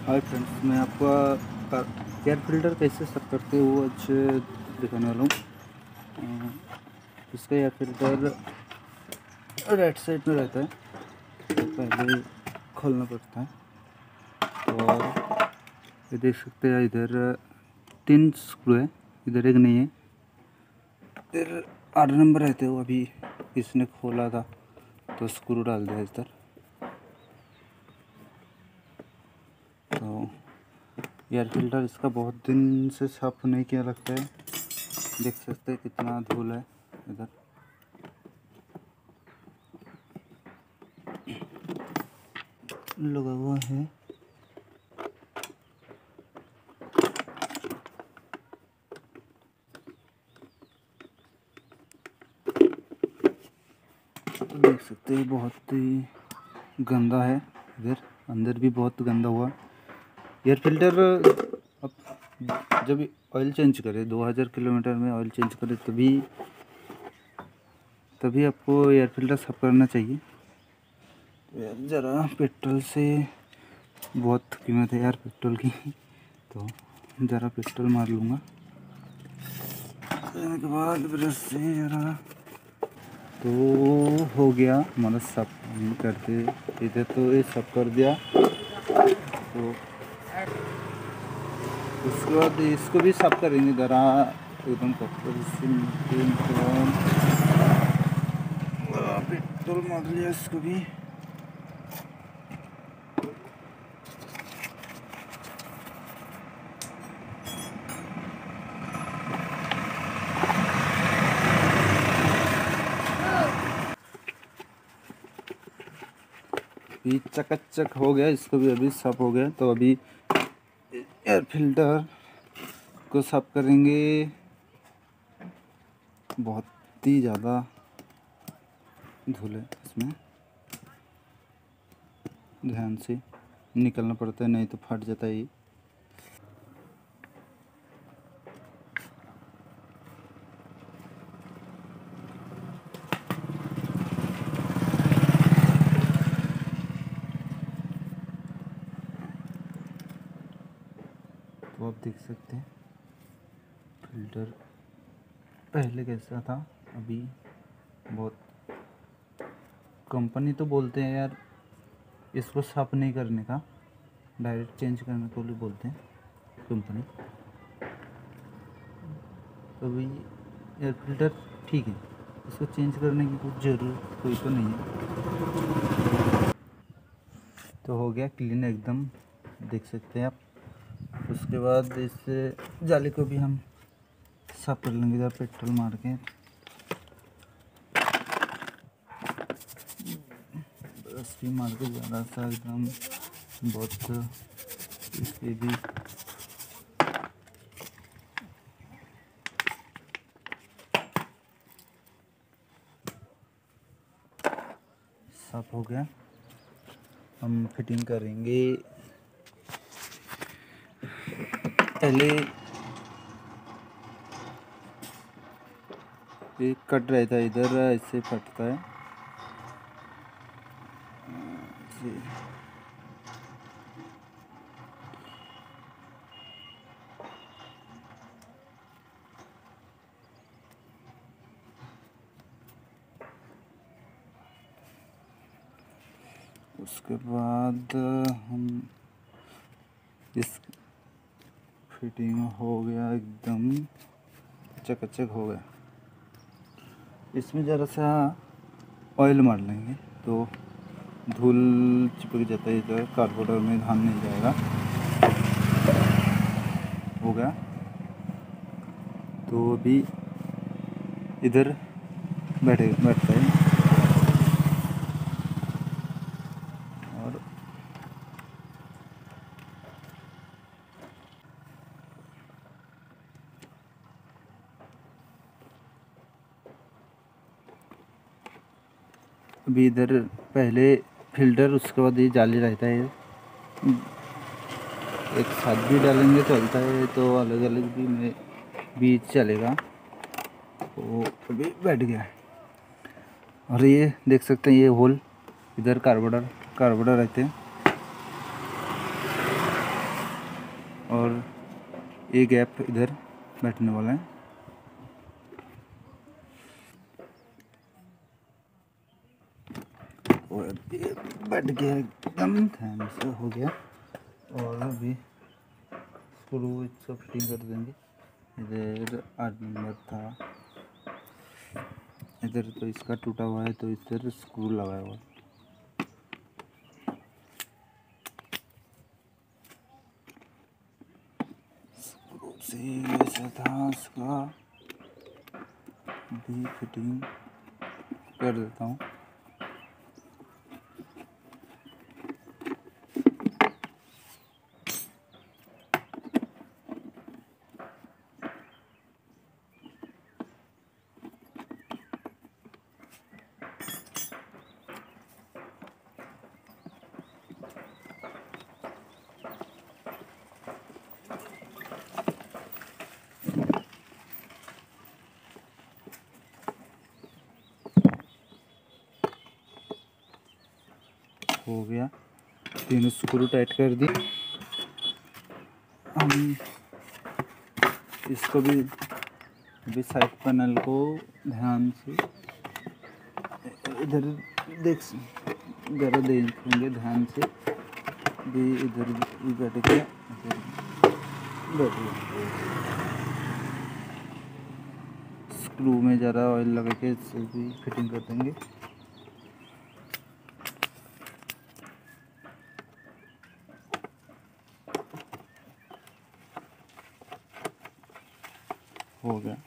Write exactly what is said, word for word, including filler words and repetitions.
Hi friends, मैं आपको air filter कैसे साफ करते हैं वो आज दिखाने वाला हूँ। अ, इसका एयर फिल्टर राइट साइड में रहता है, तो पहले खोलना पड़ता है। और ये देख सकते हैं, इधर तीन स्क्रू है, इधर एक नहीं है। इधर आठ नंबर रहते हो, अभी इसने खोला था तो स्क्रू डाल दिया इधर। तो एयर फिल्टर इसका बहुत दिन से साफ नहीं किया लगता है। देख सकते हैं कितना धूल है इधर। लगा हुआ है। देख सकते हैं बहुत ही गंदा है, इधर अंदर भी बहुत गंदा हुआ। एयर फिल्टर अब जब ऑयल चेंज करें, दो हज़ार किलोमीटर में ऑयल चेंज करें तभी तभी आपको एयर फिल्टर साफ करना चाहिए। तो ज़रा पेट्रोल से बहुत कीमत है यार पेट्रोल की, तो ज़रा पेट्रोल मार लूँगा। उसके बाद ब्रश से ज़रा तो हो गया हमारा साफ करते। इधर तो ये साफ कर दिया, तो उसके बाद इसको भी साफ करेंगे ज़रा एकदम पेट्रोल से। पेट्रोल मार लिया इसको भी। भी चकाचक हो गया, इसको भी अभी साफ हो गया। तो अभी एयर फिल्टर को साफ करेंगे। बहुत ही ज़्यादा धूल है इसमें, ध्यान से निकलना पड़ता है, नहीं तो फट जाता है ये। तो आप देख सकते हैं फिल्टर पहले कैसा था, अभी बहुत। कंपनी तो बोलते हैं यार इसको साफ नहीं करने का, डायरेक्ट चेंज करने को भी बोलते हैं कंपनी। तो अभी एयर फिल्टर ठीक है, इसको चेंज करने की कुछ ज़रूरत कोई तो नहीं है। तो हो गया क्लीन एकदम, देख सकते हैं आप। उसके बाद इस जाली को भी हम साफ कर लेंगे जब पेट्रोल मार के। ब्रश भी मार के ज़्यादा सा एकदम बहुत, इसके भी साफ हो गया। हम फिटिंग करेंगे। पहले एक कट रहता है इधर, ऐसे फटता है। उसके बाद हम इस फिटिंग हो गया, एकदम चकाचक हो गया। इसमें ज़रा सा ऑयल मार लेंगे तो धूल चिपक जाता है इधर, कार्बोरेटर में धान नहीं जाएगा। हो गया। तो अभी इधर बैठे बैठता है। और अभी इधर पहले फिल्टर, उसके बाद ये जाली रहता है। एक साथ भी डालेंगे चलता है, तो अलग अलग भी में भी चलेगा। तो अभी बैठ गया है। और ये देख सकते हैं, ये होल इधर कार्बोरेटर कार्बोरेटर रहते हैं। और एक गैप इधर बैठने वाला है। और ये बैठ गया एकदम ध्यान से हो गया। और अभी स्क्रू इसको फिटिंग कर देंगे। इधर आठ नंबर था, इधर तो इसका टूटा हुआ है तो इधर स्क्रू लगाया हुआ है। स्क्रू से ऐसा था, इसका भी फिटिंग कर देता हूँ। हो गया, तीनों स्क्रू टाइट कर दी। हम इसको भी भी साइड पैनल को ध्यान से इधर देख ज़रा देखेंगे ध्यान से भी, इधर भी बैठ गया, बैठ गया। स्क्रू में ज़रा ऑयल लगा के इससे भी फिटिंग कर देंगे। हो गया।